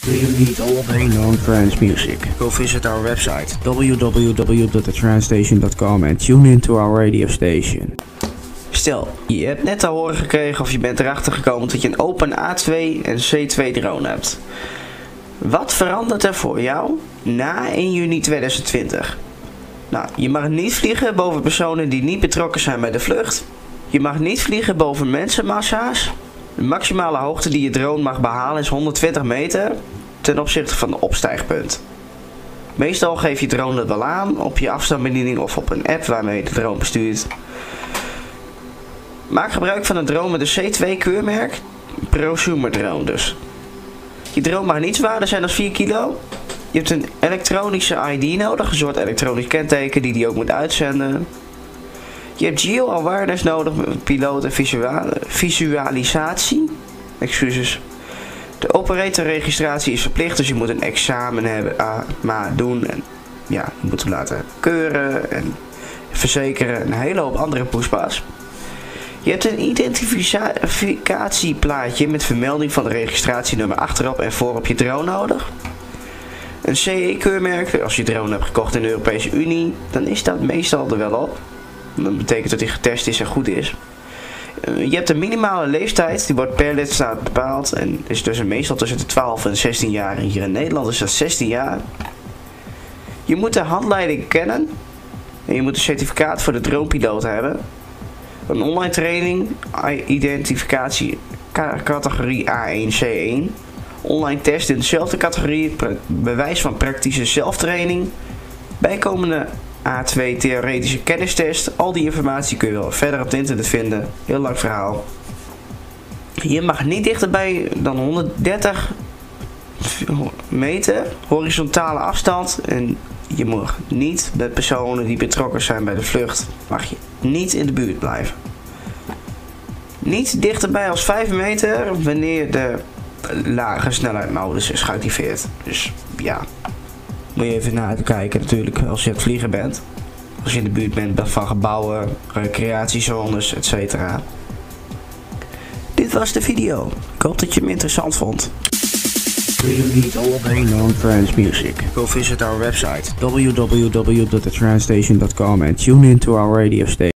Do you need all day long trance music? Go visit our website www.thetranstation.com and tune into our radio station. Stel, je hebt net te horen gekregen of je bent erachter gekomen dat je een Open A2 en C2 drone hebt. Wat verandert er voor jou na 1 juni 2020? Nou, je mag niet vliegen boven personen die niet betrokken zijn bij de vlucht. Je mag niet vliegen boven mensenmassa's. De maximale hoogte die je drone mag behalen is 120 meter ten opzichte van de opstijgpunt. Meestal geef je drone het wel aan op je afstandsbediening of op een app waarmee je de drone bestuurt. Maak gebruik van een drone met een C2 keurmerk, prosumer drone dus. Je drone mag niet zwaarder zijn dan 4 kilo. Je hebt een elektronische ID nodig, een soort elektronisch kenteken die ook moet uitzenden. Je hebt geo-awareness nodig met piloot en visualisatie. Excuses. De operatorregistratie is verplicht, dus je moet een examen hebben, doen en ja, je moet hem laten keuren en verzekeren. Een hele hoop andere poespas. Je hebt een identificatieplaatje met vermelding van de registratienummer achterop en voorop je drone nodig. Een CE-keurmerk, als je drone hebt gekocht in de Europese Unie, dan is dat meestal er wel op. Dat betekent dat hij getest is en goed is. Je hebt een minimale leeftijd, die wordt per lidstaat bepaald en is dus meestal tussen de 12 en 16 jaar. En hier in Nederland is dat 16 jaar. Je moet de handleiding kennen en je moet een certificaat voor de dronepiloot hebben. Een online training, identificatie categorie A1, C1. Online test in dezelfde categorie, bewijs van praktische zelftraining. Bijkomende A2 theoretische kennistest. Al die informatie kun je wel verder op het internet vinden. Heel lang verhaal. Je mag niet dichterbij dan 130 meter horizontale afstand. En je mag niet met personen die betrokken zijn bij de vlucht. Mag je niet in de buurt blijven. Niet dichterbij als 5 meter wanneer de lage snelheidmodus is geactiveerd. Dus ja, moet je even naar kijken natuurlijk als je aan het vliegen bent. Als je in de buurt bent van gebouwen, recreatiezones, etc. Dit was de video. Ik hoop dat je hem interessant vond. Do you need all day long trance music? Go visit our website www.thetranstation.com and tune into our radio station.